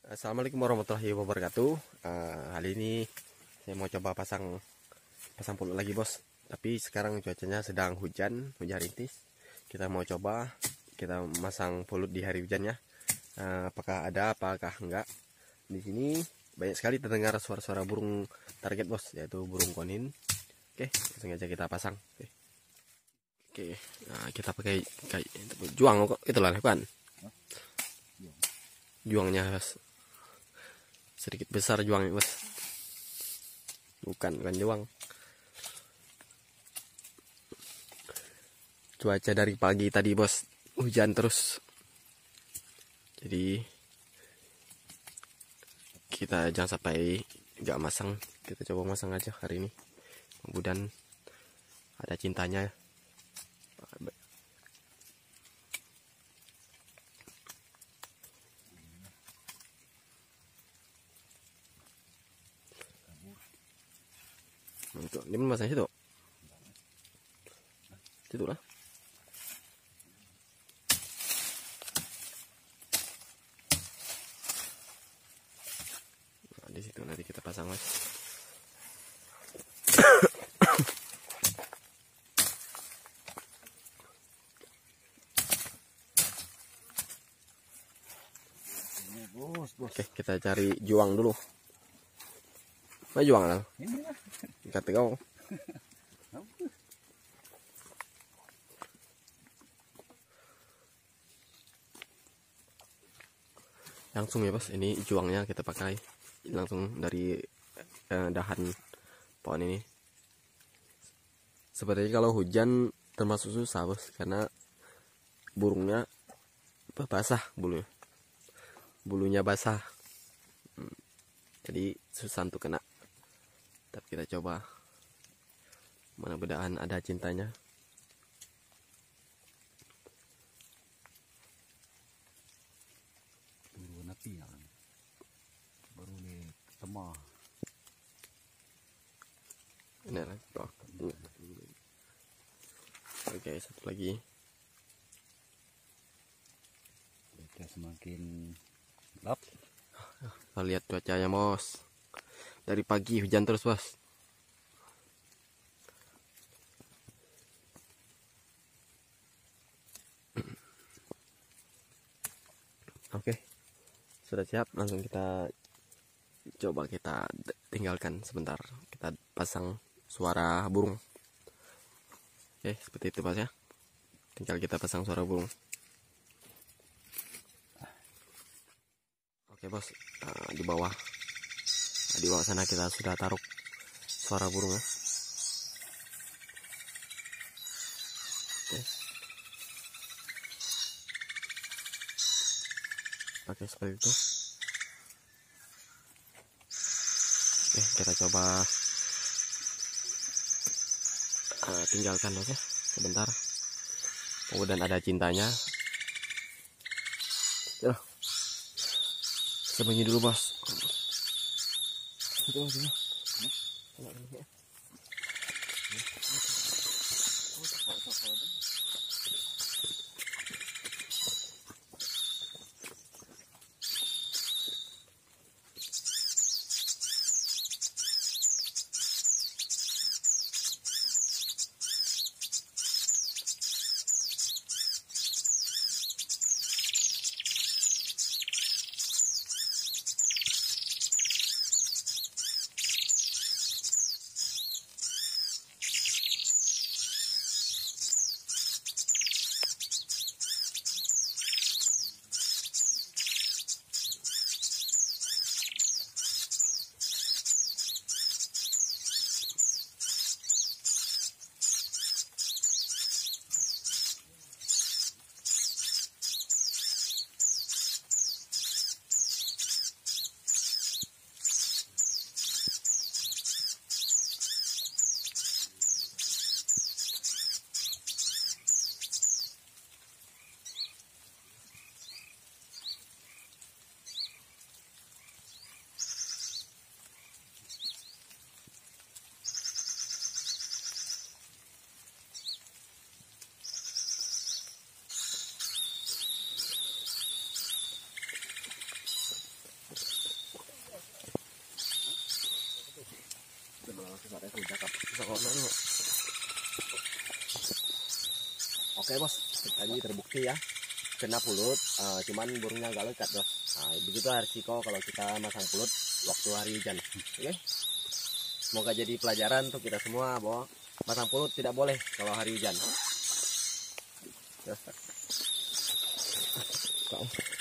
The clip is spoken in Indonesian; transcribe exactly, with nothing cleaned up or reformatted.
Assalamualaikum warahmatullahi wabarakatuh. Uh, kali ini saya mau coba pasang pasang pulut lagi, bos. Tapi sekarang cuacanya sedang hujan, hujan rintis. Kita mau coba kita masang pulut di hari hujannya. Uh, apakah ada, apakah enggak? Di sini banyak sekali terdengar suara-suara burung target, bos, yaitu burung konin. Oke, langsung aja kita pasang. Oke, Oke. Nah, kita pakai kayak juang kok, itulah kan? Juangnya, bos. Sedikit besar juangnya, bos. Bukan, bukan juang. Cuaca dari pagi tadi, bos, hujan terus. Jadi kita jangan sampai nggak masang. Kita coba masang aja hari ini. Mudah-mudahan ada cintanya. Untuk ini masang situ. Situ lah. Nah, di situ nanti kita pasang, mas. Oke, kita cari juang dulu. Mana juang lah? Kata kau. Langsung ya, bos. Ini juangnya kita pakai langsung dari eh, dahan pohon ini. Sepertinya kalau hujan termasuk susah, bos, karena burungnya basah bulunya. Bulunya basah. Hmm. Jadi susah untuk kena. Tapi kita coba. Mudah-mudahan ada cintanya. Baru nanti ya. Baru nih temah. Ini lagi. Oh. Oke, satu lagi. Kita semakin gelap. Kita lihat cuacanya, bos. Dari pagi hujan terus, bos. Oke, sudah siap. Langsung kita coba kita tinggalkan sebentar. Kita pasang suara burung. Oke, seperti itu, bos ya. Tinggal kita pasang suara burung. Oke, bos. Nah, di bawah, nah, di bawah sana kita sudah taruh suara burung ya. Oke. Oke, seperti itu. Oke, kita coba uh, tinggalkan, bos ya, sebentar. Kemudian ada cintanya. Ya. Sembunyi dulu, bos. Itu aja. Oh, no, no. Oke bos, tadi terbukti ya kena pulut, uh, cuman burungnya agak lekat bos. Nah, begitu resiko kalau kita masang pulut waktu hari hujan. Oke, semoga jadi pelajaran untuk kita semua bahwa masang pulut tidak boleh kalau hari hujan.